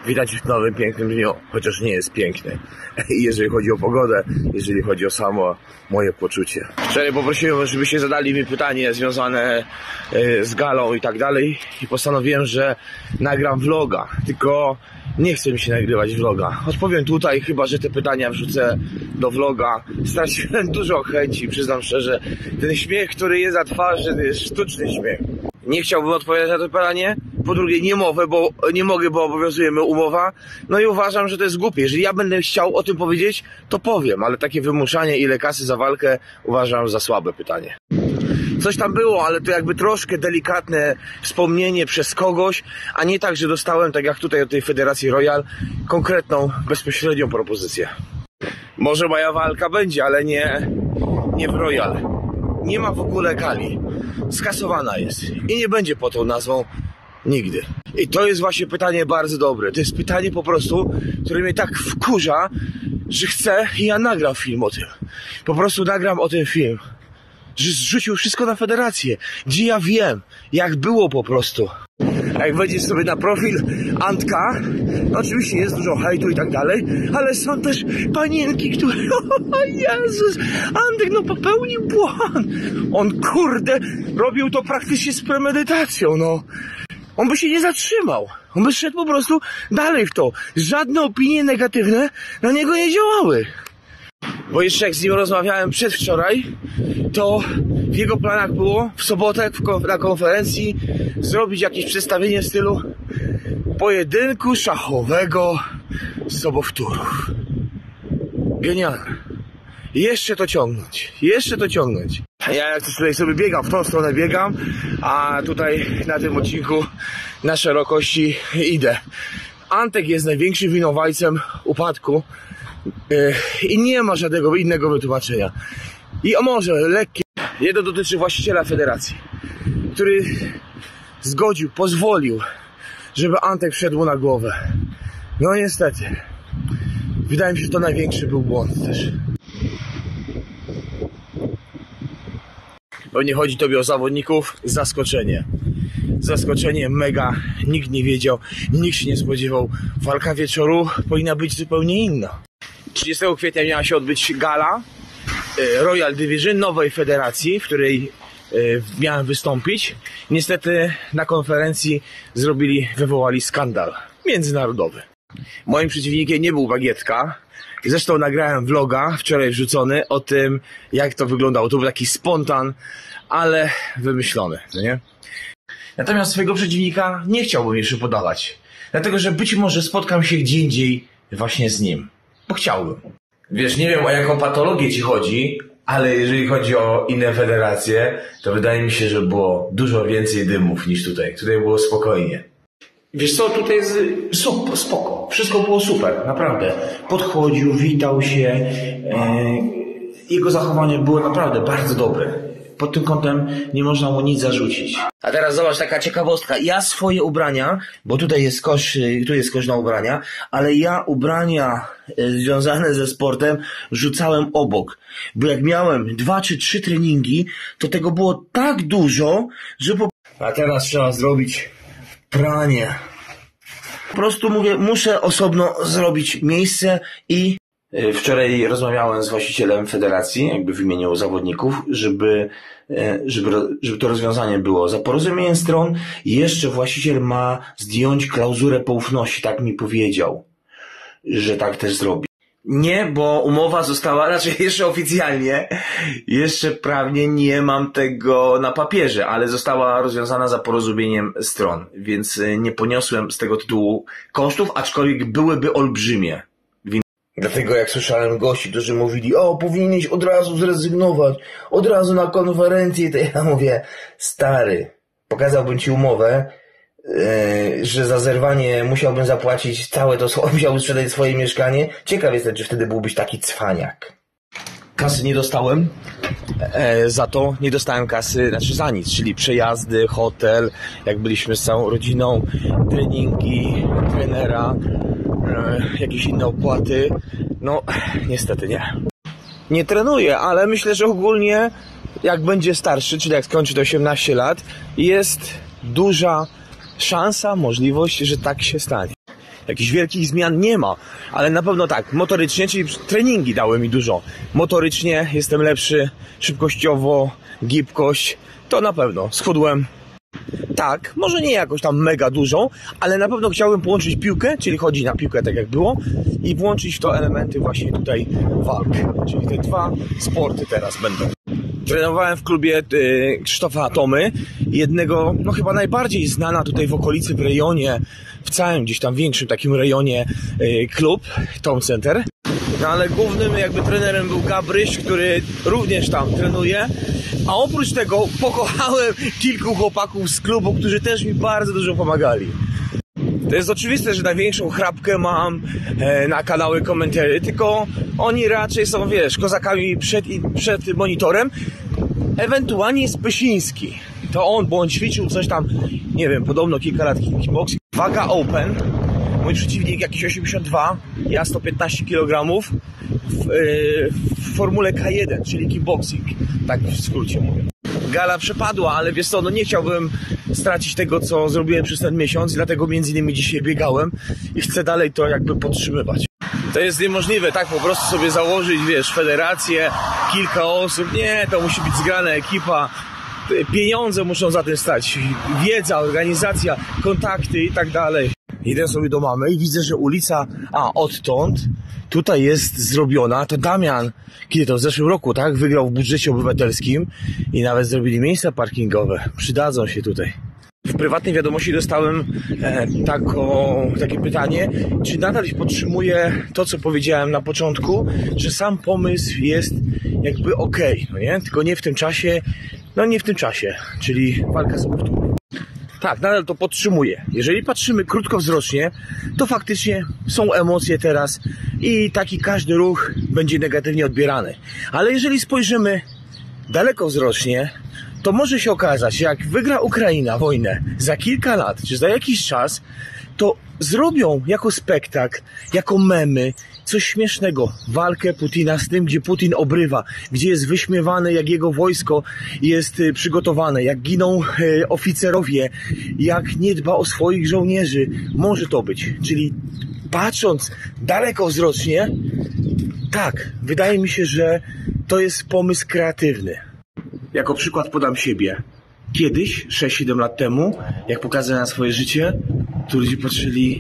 widać w nowym, pięknym dniu, chociaż nie jest piękny. Jeżeli chodzi o pogodę, jeżeli chodzi o samo moje poczucie. Wczoraj poprosiłem, żebyście zadali mi pytanie związane z galą i tak dalej i postanowiłem, że nagram vloga, tylko nie chce mi się nagrywać vloga. Odpowiem tutaj, chyba że te pytania wrzucę do vloga. Straciłem dużo chęci, przyznam szczerze. Ten śmiech, który jest za twarzy, to jest sztuczny śmiech. Nie chciałbym odpowiadać na to pytanie. Po drugie, nie mogę, bo obowiązuje mnie umowa. No i uważam, że to jest głupie. Jeżeli ja będę chciał o tym powiedzieć, to powiem, ale takie wymuszanie, ile kasy za walkę, uważam za słabe pytanie. Coś tam było, ale to jakby troszkę delikatne wspomnienie przez kogoś, a nie tak, że dostałem, tak jak tutaj od tej Federacji Royal, konkretną, bezpośrednią propozycję. Może moja walka będzie, ale nie w Royal. Nie ma w ogóle gali. Skasowana jest. I nie będzie pod tą nazwą nigdy. I to jest właśnie pytanie bardzo dobre. To jest pytanie po prostu, które mnie tak wkurza, że chcę i ja nagram film o tym. Po prostu nagram o tym film. Że zrzucił wszystko na federację, gdzie ja wiem, jak było po prostu. A jak wejdziesz sobie na profil Antka, no oczywiście jest dużo hejtu i tak dalej, ale są też panienki, które, o Jezus, Antek no popełnił błąd. On kurde robił to praktycznie z premedytacją, no. On by się nie zatrzymał. On by szedł po prostu dalej w to. Żadne opinie negatywne na niego nie działały. Bo jeszcze jak z nim rozmawiałem przedwczoraj, to w jego planach było w sobotę na konferencji zrobić jakieś przedstawienie w stylu pojedynku szachowego sobowtórów. Genialne. Jeszcze to ciągnąć. Ja jak tutaj sobie biegam, w tą stronę biegam, a tutaj na tym odcinku na szerokości idę. Antek jest największym winowajcem upadku i nie ma żadnego innego wytłumaczenia. I może lekkie. Jedno dotyczy właściciela federacji, który pozwolił, żeby Antek wszedł na głowę. No niestety. Wydaje mi się, że to największy był błąd też. Bo nie chodzi tobie o zawodników, zaskoczenie mega, nikt nie wiedział, nikt się nie spodziewał. Walka wieczoru powinna być zupełnie inna. 30 kwietnia miała się odbyć gala Royal Division, nowej federacji, w której miałem wystąpić. Niestety na konferencji wywołali skandal międzynarodowy. Moim przeciwnikiem nie był Bagietka. Zresztą nagrałem vloga, wczoraj wrzucony, o tym, jak to wyglądało. To był taki spontan, ale wymyślony, no nie? Natomiast swojego przeciwnika nie chciałbym jeszcze podawać. Dlatego, że być może spotkam się gdzie indziej właśnie z nim. Bo chciałbym. Wiesz, nie wiem, o jaką patologię ci chodzi, ale jeżeli chodzi o inne federacje, to wydaje mi się, że było dużo więcej dymów niż tutaj. Tutaj było spokojnie. Wiesz co, tutaj jest spoko. Wszystko było super, naprawdę. Podchodził, witał się. Jego zachowanie było naprawdę bardzo dobre. Pod tym kątem nie można mu nic zarzucić. A teraz zobacz, taka ciekawostka. Ja swoje ubrania, bo tutaj jest kosz na ubrania, ale ja ubrania związane ze sportem rzucałem obok. Bo jak miałem 2 czy 3 treningi, to tego było tak dużo, że A teraz trzeba zrobić pranie. Po prostu mówię, muszę osobno zrobić miejsce i... Wczoraj rozmawiałem z właścicielem federacji, jakby w imieniu zawodników, żeby to rozwiązanie było za porozumieniem stron. Jeszcze właściciel ma zdjąć klauzurę poufności, tak mi powiedział, że tak też zrobi. Nie, bo umowa została, raczej jeszcze oficjalnie, jeszcze prawnie nie mam tego na papierze, ale została rozwiązana za porozumieniem stron, więc nie poniosłem z tego tytułu kosztów, aczkolwiek byłyby olbrzymie. Dlatego jak słyszałem gości, którzy mówili, powinieneś od razu zrezygnować, od razu na konferencję, to ja mówię, stary, pokazałbym ci umowę, że za zerwanie musiałbym zapłacić całe to, musiałbym sprzedać swoje mieszkanie. Ciekaw jestem, czy wtedy byłbyś taki cwaniak. Kasy nie dostałem, za to nie dostałem kasy, znaczy za nic, czyli przejazdy, hotel, jak byliśmy z całą rodziną, treningi, trenera, jakieś inne opłaty. No, niestety nie. Nie trenuję, ale myślę, że ogólnie jak będzie starszy, czyli jak skończy te 18 lat, jest duża szansa, możliwość, że tak się stanie. Jakichś wielkich zmian nie ma, ale na pewno tak, motorycznie, czyli treningi dały mi dużo. Motorycznie jestem lepszy, szybkościowo, gibkość, to na pewno. Schudłem. Tak, może nie jakoś tam mega dużą, ale na pewno chciałbym połączyć piłkę, czyli chodzić na piłkę tak jak było i włączyć w to elementy właśnie tutaj walk. Czyli te dwa sporty teraz będą. Trenowałem w klubie Krzysztofa Atomy, jednego, no chyba najbardziej znana tutaj w okolicy, w rejonie, w całym gdzieś tam większym takim rejonie klub, Tom Center. No ale głównym jakby trenerem był Gabryś, który również tam trenuje, a oprócz tego pokochałem kilku chłopaków z klubu, którzy też mi bardzo dużo pomagali. To jest oczywiste, że największą chrapkę mam na kanały Commentary, tylko oni raczej są, wiesz, kozakami przed monitorem. Ewentualnie jest Pysiński. To on, bo on ćwiczył coś tam, nie wiem, podobno kilka lat kickboxing. Waga open. Mój przeciwnik jakiś 82, ja 115 kg w formule K1, czyli kickboxing. Tak w skrócie mówię. Gala przepadła, ale wiesz co, no nie chciałbym stracić tego, co zrobiłem przez ten miesiąc, dlatego między innymi dzisiaj biegałem i chcę dalej to jakby podtrzymywać. To jest niemożliwe, tak po prostu sobie założyć, wiesz, federację, kilka osób, nie, to musi być zgrana ekipa, pieniądze muszą za tym stać, wiedza, organizacja, kontakty i tak dalej. Idę sobie do mamy i widzę, że ulica, odtąd, tutaj jest zrobiona, to Damian, kiedy to w zeszłym roku, tak, wygrał w budżecie obywatelskim i nawet zrobili miejsca parkingowe, przydadzą się tutaj. W prywatnej wiadomości dostałem takie pytanie, czy nadal podtrzymuję to, co powiedziałem na początku, że sam pomysł jest jakby okej, no nie? Tylko nie w tym czasie, czyli walka z obywatelem. Tak, nadal to podtrzymuję. Jeżeli patrzymy krótkowzrocznie, to faktycznie są emocje teraz i taki każdy ruch będzie negatywnie odbierany. Ale jeżeli spojrzymy dalekowzrocznie, to może się okazać, że jak wygra Ukraina wojnę za kilka lat, czy za jakiś czas, to zrobią jako spektakl, jako memy, coś śmiesznego. Walkę Putina z tym, gdzie Putin obrywa, gdzie jest wyśmiewany, jak jego wojsko jest przygotowane, jak giną oficerowie, jak nie dba o swoich żołnierzy. Może to być. Czyli patrząc dalekowzrocznie, tak, wydaje mi się, że to jest pomysł kreatywny. Jako przykład podam siebie. Kiedyś, 6-7 lat temu, jak pokazałem swoje życie, to ludzie patrzyli,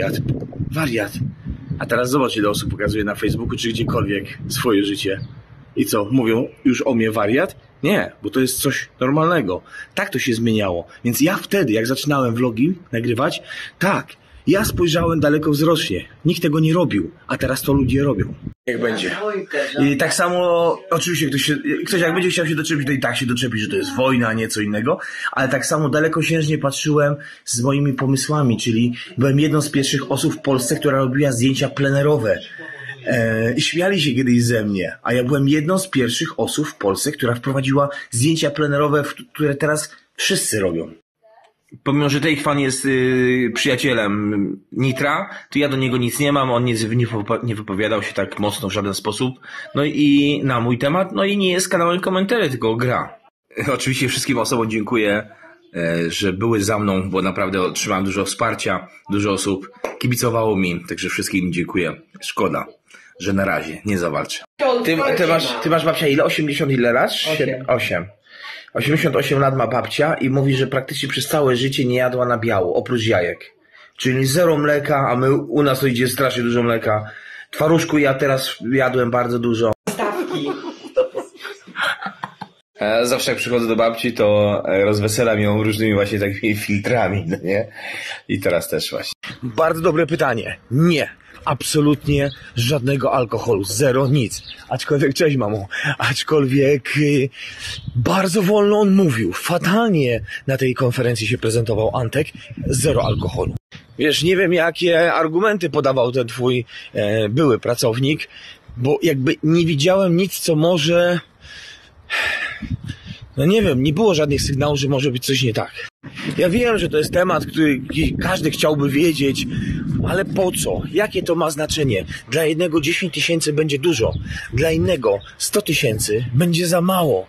wariat. A teraz zobacz, ile osób pokazuje na Facebooku czy gdziekolwiek swoje życie. I co, mówią już o mnie wariat? Nie, bo to jest coś normalnego. Tak to się zmieniało. Więc ja wtedy, jak zaczynałem vlogi nagrywać, tak, ja spojrzałem dalekowzrocznie. Nikt tego nie robił, a teraz to ludzie robią. Jak będzie. I tak samo, oczywiście ktoś jak będzie chciał się doczepić, to i tak się doczepi, że to jest wojna, a nie co innego, ale tak samo dalekosiężnie patrzyłem z moimi pomysłami, czyli byłem jedną z pierwszych osób w Polsce, która robiła zdjęcia plenerowe. I śmiali się kiedyś ze mnie, a ja byłem jedną z pierwszych osób w Polsce, która wprowadziła zdjęcia plenerowe, które teraz wszyscy robią. Pomimo, że Takefan jest przyjacielem Nitra, to ja do niego nic nie mam, on nie wypowiadał się tak mocno w żaden sposób, no i na mój temat, no i nie jest kanałem Commentary, tylko gra. Oczywiście wszystkim osobom dziękuję, że były za mną, bo naprawdę otrzymałem dużo wsparcia, dużo osób kibicowało mi, także wszystkim dziękuję. Szkoda, że na razie nie zawalczę. Ty masz babcia ile? 80 ile lat? 8. 88 lat ma babcia i mówi, że praktycznie przez całe życie nie jadła na biało, oprócz jajek. Czyli zero mleka, a u nas to idzie strasznie dużo mleka. Twaróżku ja teraz jadłem bardzo dużo. Stawki. Zawsze jak przychodzę do babci, to rozweselam ją różnymi właśnie takimi filtrami, no nie? I teraz też właśnie. Bardzo dobre pytanie. Nie. Absolutnie żadnego alkoholu, zero, nic. Aczkolwiek, cześć mamo, bardzo wolno on mówił, fatalnie na tej konferencji się prezentował Antek, zero alkoholu. Wiesz, nie wiem jakie argumenty podawał ten twój były pracownik, bo jakby nie widziałem nic, co może... No nie wiem, nie było żadnych sygnałów, że może być coś nie tak. Ja wiem, że to jest temat, który każdy chciałby wiedzieć, ale po co? Jakie to ma znaczenie? Dla jednego 10 000 będzie dużo, dla innego 100 000 będzie za mało.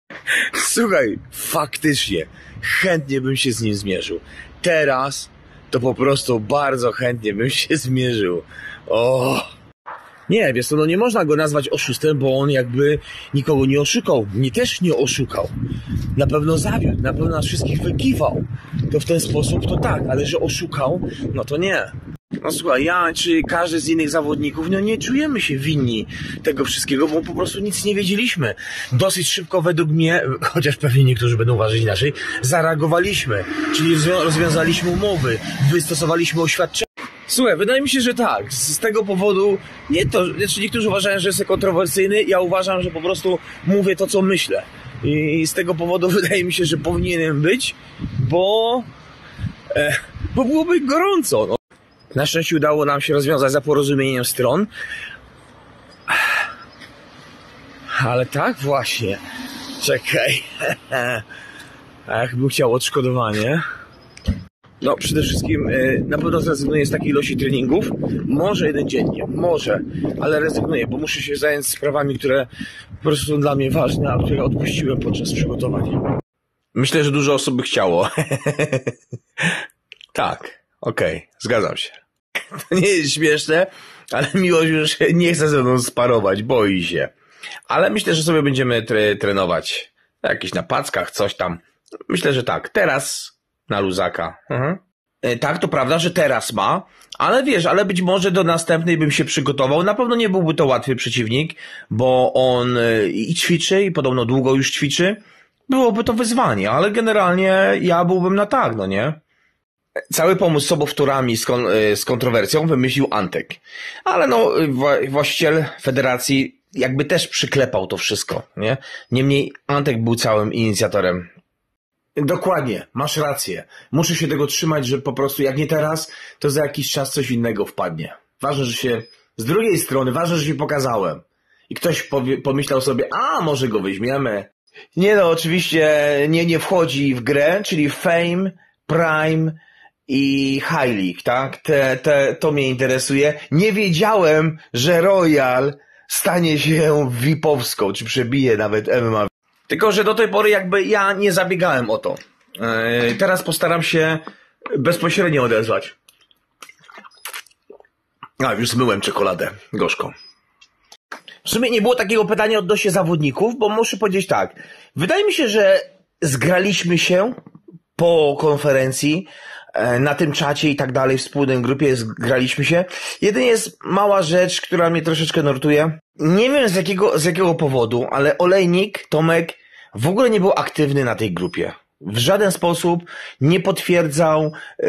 Słuchaj, faktycznie, chętnie bym się z nim zmierzył. Teraz to po prostu bardzo chętnie bym się zmierzył. O! Nie, wiesz co, no nie można go nazwać oszustem, bo on jakby nikogo nie oszukał. Mnie też nie oszukał. Na pewno zawiódł, na pewno nas wszystkich wykiwał. To w ten sposób to tak, ale że oszukał, no to nie. No słuchaj, ja czy każdy z innych zawodników, no nie czujemy się winni tego wszystkiego, bo po prostu nic nie wiedzieliśmy. Dosyć szybko według mnie, chociaż pewnie niektórzy będą uważać inaczej, zareagowaliśmy. Czyli rozwiązaliśmy umowy, wystosowaliśmy oświadczenia. Słuchaj, wydaje mi się, że tak. Z tego powodu, nie to, znaczy niektórzy uważają, że jestem kontrowersyjny, ja uważam, że po prostu mówię to, co myślę. I z tego powodu wydaje mi się, że powinienem być, bo byłoby gorąco. No. Na szczęście udało nam się rozwiązać za porozumieniem stron. Ale tak właśnie. Czekaj. A jakbym chciał odszkodowanie. No przede wszystkim na pewno zrezygnuję z takiej ilości treningów. Może jeden dziennie, może. Ale rezygnuję, bo muszę się zająć sprawami, które po prostu są dla mnie ważne, a które odpuściłem podczas przygotowań. Myślę, że dużo osób by chciało. Tak, okej, zgadzam się. To nie jest śmieszne, ale Miłosz już nie chce ze mną sparować, boi się. Ale myślę, że sobie będziemy trenować jakieś na packach, coś tam. Myślę, że tak. Teraz na luzaka. Tak, to prawda, że teraz ma, ale wiesz, ale być może do następnej bym się przygotował. Na pewno nie byłby to łatwy przeciwnik, bo on i ćwiczy, i podobno długo już ćwiczy. Byłoby to wyzwanie, ale generalnie ja byłbym na tak, no nie? Cały pomysł z sobowtórami z kontrowersją wymyślił Antek. Ale no, właściciel federacji jakby też przyklepał to wszystko, nie? Niemniej Antek był całym inicjatorem. Dokładnie, masz rację. Muszę się tego trzymać, że po prostu jak nie teraz, to za jakiś czas coś innego wpadnie. Ważne, że się, z drugiej strony, ważne, że się pokazałem. I ktoś pomyślał sobie, a może go weźmiemy. Nie no, oczywiście nie wchodzi w grę, czyli Fame, Prime i High League, tak? To mnie interesuje. Nie wiedziałem, że Royal stanie się VIP-owską, czy przebije nawet MMA. Tylko, że do tej pory jakby ja nie zabiegałem o to. Teraz postaram się bezpośrednio odezwać. A, już zmyłem czekoladę gorzką. W sumie nie było takiego pytania odnośnie zawodników, bo muszę powiedzieć tak. Wydaje mi się, że zgraliśmy się po konferencji, na tym czacie i tak dalej, w wspólnej grupie zgraliśmy się. Jedynie jest mała rzecz, która mnie troszeczkę nurtuje. Nie wiem z jakiego powodu, ale Olejnik, Tomek, w ogóle nie był aktywny na tej grupie. W żaden sposób nie potwierdzał,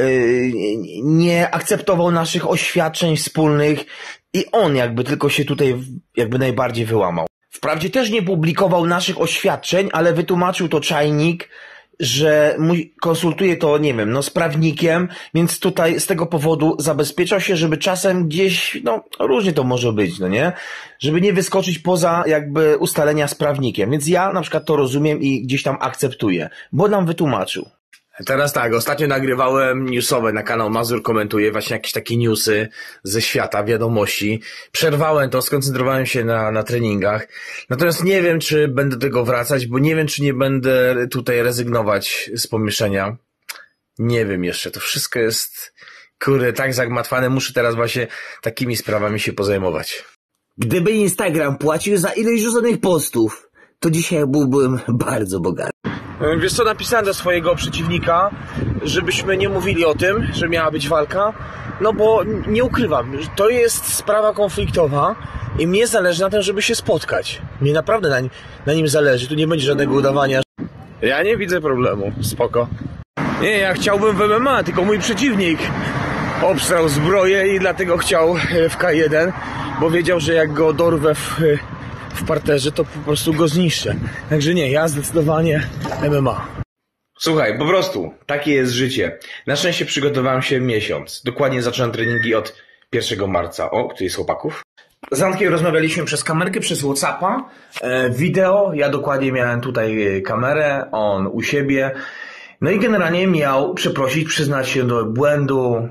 nie akceptował naszych oświadczeń wspólnych i on jakby tylko się tutaj jakby najbardziej wyłamał. Wprawdzie też nie publikował naszych oświadczeń, ale wytłumaczył to Czajnik, że konsultuje to, nie wiem, no z prawnikiem, więc tutaj z tego powodu zabezpieczał się, żeby czasem gdzieś, no różnie to może być, no nie? Żeby nie wyskoczyć poza jakby ustalenia z prawnikiem, więc ja na przykład to rozumiem i gdzieś tam akceptuję, bo nam wytłumaczył. Teraz tak, ostatnio nagrywałem newsowe na kanał Mazur Komentuje, właśnie jakieś takie newsy ze świata, wiadomości. Przerwałem to, skoncentrowałem się na treningach. Natomiast nie wiem, czy będę do tego wracać, bo nie wiem, czy nie będę tutaj rezygnować z pomieszczenia. Nie wiem jeszcze, to wszystko jest, kurde, tak zagmatwane, muszę teraz właśnie takimi sprawami się pozajmować. Gdyby Instagram płacił za ilość rzuconych postów, to dzisiaj byłbym bardzo bogaty. Wiesz co, napisałem do swojego przeciwnika, żebyśmy nie mówili o tym, że miała być walka, no bo nie ukrywam, to jest sprawa konfliktowa i mnie zależy na tym, żeby się spotkać. Mnie naprawdę na nim zależy, tu nie będzie żadnego udawania. Ja nie widzę problemu, spoko. Nie, ja chciałbym w MMA, tylko mój przeciwnik obstrał zbroję i dlatego chciał w K1, bo wiedział, że jak go dorwę w parterze, to po prostu go zniszczę. Także nie, ja zdecydowanie MMA. Słuchaj, po prostu, takie jest życie. Na szczęście przygotowałem się miesiąc. Dokładnie zacząłem treningi od 1 marca. O, tu jest chłopaków. Z Antkiem rozmawialiśmy przez kamerkę, przez Whatsappa. Wideo, ja dokładnie miałem tutaj kamerę, on u siebie. No i generalnie miał przeprosić, przyznać się do błędu.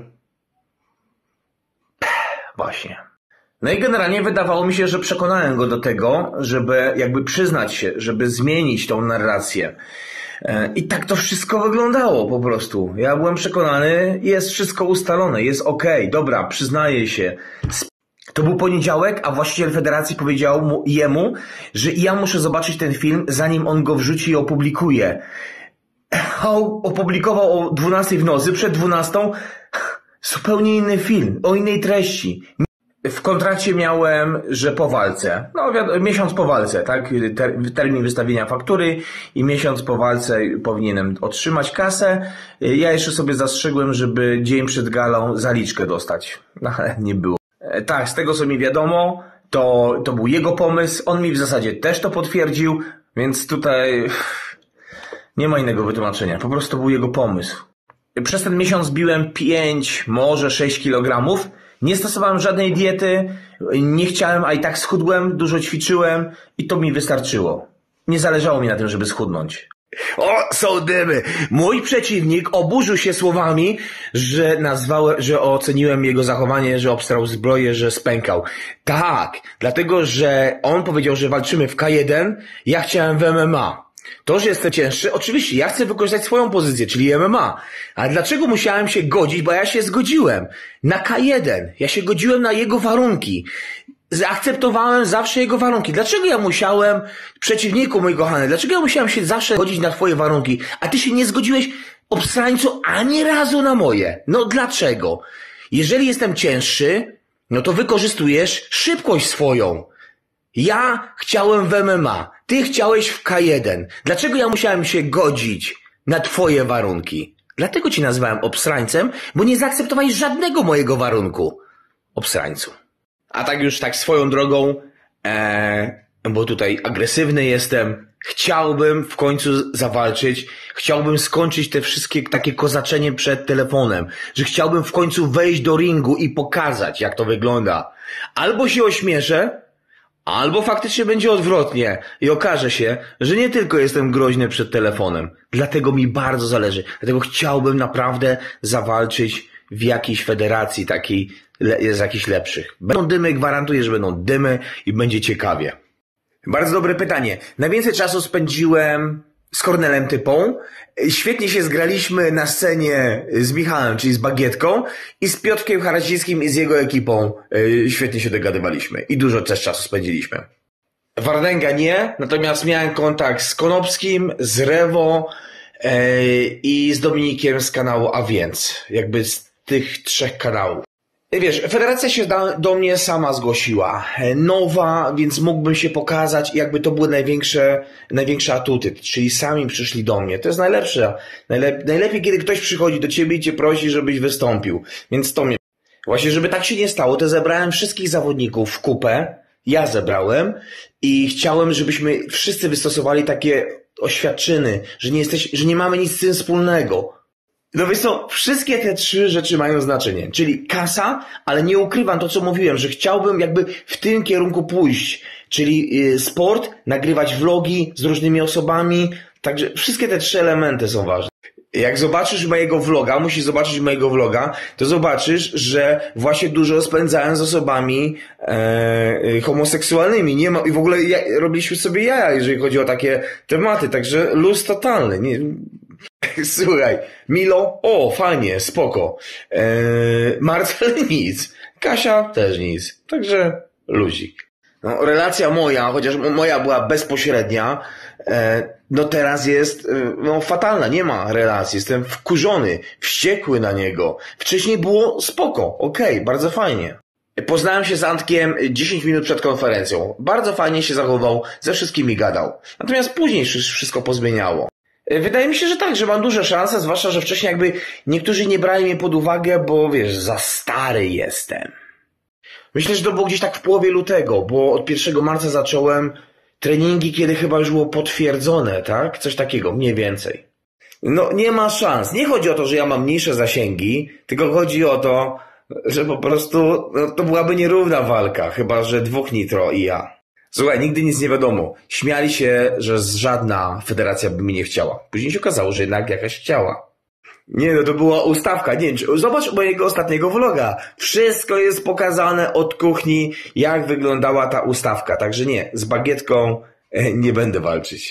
Właśnie. No i generalnie wydawało mi się, że przekonałem go do tego, żeby jakby przyznać się, żeby zmienić tą narrację. I tak to wszystko wyglądało po prostu. Ja byłem przekonany, jest wszystko ustalone, jest okej, dobra, przyznaję się. To był poniedziałek, a właściciel federacji powiedział jemu, że ja muszę zobaczyć ten film, zanim on go wrzuci i opublikuje. Opublikował o 12 w nocy, przed 12 zupełnie inny film, o innej treści. W kontrakcie miałem, że po walce, miesiąc po walce, tak, termin wystawienia faktury i miesiąc po walce powinienem otrzymać kasę. Ja jeszcze sobie zastrzegłem, żeby dzień przed galą zaliczkę dostać, no ale nie było. Tak, z tego co mi wiadomo, to był jego pomysł, on mi w zasadzie też to potwierdził, więc tutaj nie ma innego wytłumaczenia, po prostu był jego pomysł. Przez ten miesiąc biłem 5, może 6 kilogramów. Nie stosowałem żadnej diety, nie chciałem, a i tak schudłem, dużo ćwiczyłem i to mi wystarczyło. Nie zależało mi na tym, żeby schudnąć. O, są dymy! Mój przeciwnik oburzył się słowami, że oceniłem jego zachowanie, że obstrał zbroję, że spękał. Tak, dlatego, że on powiedział, że walczymy w K1, ja chciałem w MMA. To, że jestem cięższy, oczywiście, ja chcę wykorzystać swoją pozycję, czyli MMA. Ale dlaczego musiałem się godzić? Bo ja się zgodziłem na K1. Ja się godziłem na jego warunki. Zaakceptowałem zawsze jego warunki. Dlaczego ja musiałem, przeciwniku mój kochany, dlaczego ja musiałem się zawsze godzić na twoje warunki, a ty się nie zgodziłeś, obstrańcu, ani razu na moje? No dlaczego? Jeżeli jestem cięższy, no to wykorzystujesz szybkość swoją. Ja chciałem w MMA, ty chciałeś w K1. Dlaczego ja musiałem się godzić na twoje warunki? Dlatego ci nazwałem obsrańcem, bo nie zaakceptowałeś żadnego mojego warunku. Obsrańcu. A tak już tak swoją drogą, bo tutaj agresywny jestem, chciałbym w końcu zawalczyć, chciałbym skończyć te wszystkie takie kozaczenie przed telefonem, że chciałbym w końcu wejść do ringu i pokazać, jak to wygląda. Albo się ośmieszę, albo faktycznie będzie odwrotnie i okaże się, że nie tylko jestem groźny przed telefonem. Dlatego mi bardzo zależy. Dlatego chciałbym naprawdę zawalczyć w jakiejś federacji takiej z jakichś lepszych. Będą dymy, gwarantuję, że będą dymy i będzie ciekawie. Bardzo dobre pytanie. Najwięcej czasu spędziłem z Kornelem Typą. Świetnie się zgraliśmy na scenie z Michałem, czyli z Bagietką, i z Piotrkiem Haracickim i z jego ekipą świetnie się dogadywaliśmy i dużo też czasu spędziliśmy. Wardęga nie, natomiast miałem kontakt z Konopskim, z Rewo i z Dominikiem z kanału A Więc, jakby z tych 3 kanałów. Wiesz, federacja się do mnie sama zgłosiła. Nowa, więc mógłbym się pokazać, jakby to były największe atuty, czyli sami przyszli do mnie. To jest najlepsze. Najlepiej, kiedy ktoś przychodzi do ciebie i cię prosi, żebyś wystąpił. Więc to mnie... Właśnie, żeby tak się nie stało, to zebrałem wszystkich zawodników w kupę. Ja zebrałem i chciałem, żebyśmy wszyscy wystosowali takie oświadczyny, że nie mamy nic z tym wspólnego. No wiesz co, wszystkie te 3 rzeczy mają znaczenie, czyli kasa, ale nie ukrywam to, co mówiłem, że chciałbym jakby w tym kierunku pójść, czyli sport, nagrywać vlogi z różnymi osobami, także wszystkie te 3 elementy są ważne. Jak zobaczysz mojego vloga, musisz zobaczyć mojego vloga, to zobaczysz, że właśnie dużo spędzałem z osobami homoseksualnymi. Nie ma, i w ogóle robiliśmy sobie jaja, jeżeli chodzi o takie tematy, także luz totalny. Nie... Słuchaj, Milo, o, fajnie, spoko. Marcel nic, Kasia też nic, także luzik. No, relacja moja, chociaż moja była bezpośrednia, no teraz jest fatalna, nie ma relacji, jestem wkurzony, wściekły na niego. Wcześniej było spoko, okej, bardzo fajnie. Poznałem się z Antkiem 10 minut przed konferencją, bardzo fajnie się zachował, ze wszystkimi gadał. Natomiast później wszystko pozmieniało. Wydaje mi się, że tak, że mam duże szanse, zwłaszcza, że wcześniej jakby niektórzy nie brali mnie pod uwagę, bo wiesz, za stary jestem. Myślę, że to było gdzieś tak w połowie lutego, bo od 1 marca zacząłem treningi, kiedy chyba już było potwierdzone, tak? Coś takiego, mniej więcej. No nie ma szans. Nie chodzi o to, że ja mam mniejsze zasięgi, tylko chodzi o to, że po prostu to byłaby nierówna walka, chyba że 2 Nitro i ja. Słuchaj, nigdy nic nie wiadomo. Śmiali się, że żadna federacja by mi nie chciała. Później się okazało, że jednak jakaś chciała. Nie, no to była ustawka. Nie, zobacz mojego ostatniego vloga. Wszystko jest pokazane od kuchni, jak wyglądała ta ustawka. Także nie, z Bagietką nie będę walczyć.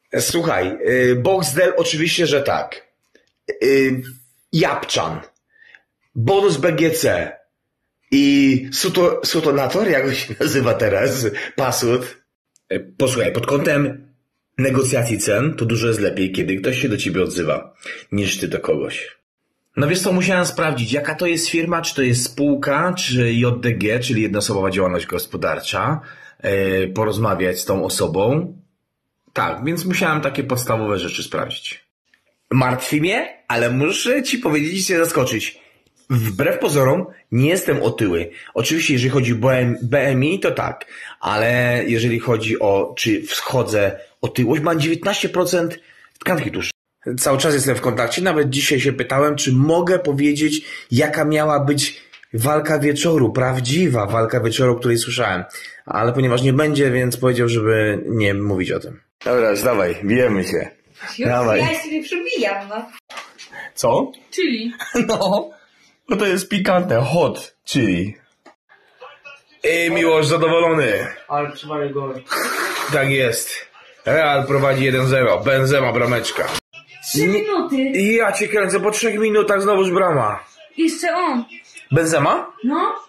Słuchaj, Boxdel oczywiście, że tak. Japczan, bonus BGC i Sutonator, jak się nazywa teraz, Pasut. Posłuchaj, pod kątem negocjacji cen to dużo jest lepiej, kiedy ktoś się do ciebie odzywa, niż ty do kogoś. No wiesz co, musiałem sprawdzić, jaka to jest firma, czy to jest spółka, czy JDG, czyli jednoosobowa działalność gospodarcza, porozmawiać z tą osobą. Tak, więc musiałem takie podstawowe rzeczy sprawdzić. Martwi mnie, ale muszę ci powiedzieć i cię zaskoczyć. Wbrew pozorom nie jestem otyły. Oczywiście jeżeli chodzi o BMI to tak, ale jeżeli chodzi o czy wschodzę otyłość, mam 19% tkanki tłuszczowej. Cały czas jestem w kontakcie, nawet dzisiaj się pytałem, czy mogę powiedzieć, jaka miała być walka wieczoru, prawdziwa walka wieczoru, o której słyszałem. Ale ponieważ nie będzie, więc powiedział, żeby nie mówić o tym. Dobra, dawaj, bijemy się. Dawaj. Ja się nie przebijam, no. Co? Czyli? No, bo to jest pikantne, hot chili. Miłosz zadowolony. Ale przywalę go. Tak jest. Real prowadzi 1-0, Benzema brameczka. 3 minuty. I ja cię kręcę, po 3 minutach znowuż brama. Jeszcze on. Benzema? No.